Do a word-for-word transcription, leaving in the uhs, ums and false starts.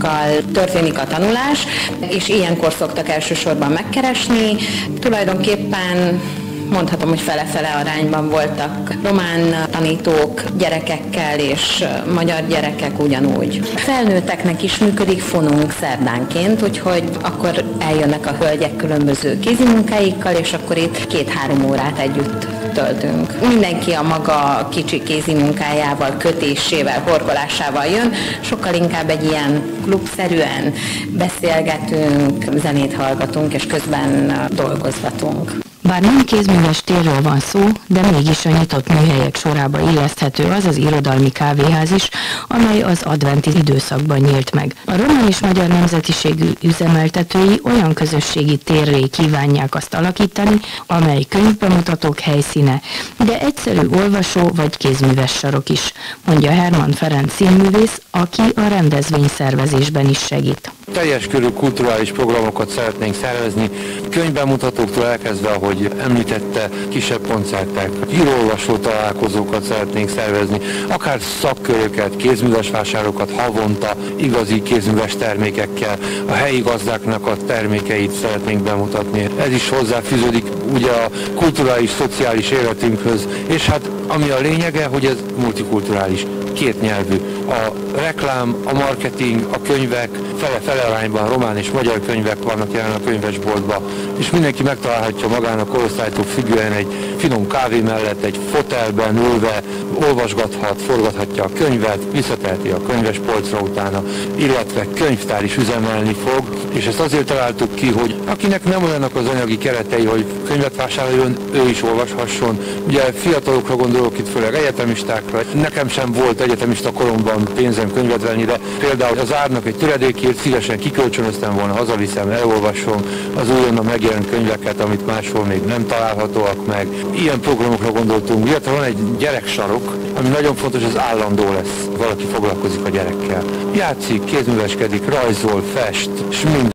barátainkkal történik a tanulás, és ilyenkor szoktak elsősorban megkeresni. Tulajdonképpen mondhatom, hogy fele-fele arányban voltak román tanítók gyerekekkel, és magyar gyerekek ugyanúgy. Felnőtteknek is működik fonunk szerdánként, úgyhogy akkor eljönnek a hölgyek különböző kézimunkáikkal, és akkor itt két-három órát együtt töltünk. Mindenki a maga kicsi kézimunkájával, kötésével, horkolásával jön, sokkal inkább egy ilyen klubszerűen beszélgetünk, zenét hallgatunk, és közben dolgozgatunk. Bár nem kézműves térről van szó, de mégis a nyitott műhelyek sorába illeszthető az az irodalmi kávéház is, amely az adventi időszakban nyílt meg. A román és magyar nemzetiségű üzemeltetői olyan közösségi térré kívánják azt alakítani, amely könyvbemutatók helyszíne, de egyszerű olvasó vagy kézműves sarok is, mondja Hermann Ferenc színművész, aki a rendezvényszervezésben is segít. Teljes körű kulturális programokat szeretnénk szervezni, könyvbemutatóktól elkezdve, ahogy említette, kisebb koncertek, író-olvasó találkozókat szeretnénk szervezni, akár szakköröket, kézműves vásárokat havonta, igazi kézműves termékekkel, a helyi gazdáknak a termékeit szeretnénk bemutatni. Ez is hozzáfűződik ugye a kulturális, szociális életünkhöz, és hát ami a lényege, hogy ez multikulturális, kétnyelvű. A reklám, a marketing, a könyvek fele-fele arányban román és magyar könyvek vannak jelen a könyvesboltban, és mindenki megtalálhatja magának korosztálytól függően egy finom kávé mellett, egy fotelben ülve, olvasgathat, forgathatja a könyvet, visszateheti a könyvespolcra utána, illetve könyvtár is üzemelni fog, és ezt azért találtuk ki, hogy akinek nem olyanok az anyagi keretei, hogy könyvet vásároljon, ő is olvashasson. Ugye fiatalokra gondolok itt, főleg egyetemistákra. Nekem sem volt egyetemista koromban pénzem könyvet venni, de például az árnak egy töredékért szívesen kikölcsönöztem volna, hazaviszem, elolvasom az újonnan megjelent könyveket, amit máshol még nem találhatóak meg. Ilyen programokra gondoltunk, illetve van egy gyereksarok, ami nagyon fontos, az állandó lesz. Valaki foglalkozik a gyerekkel. Játszik, kézműveskedik, rajzol, fest, és mind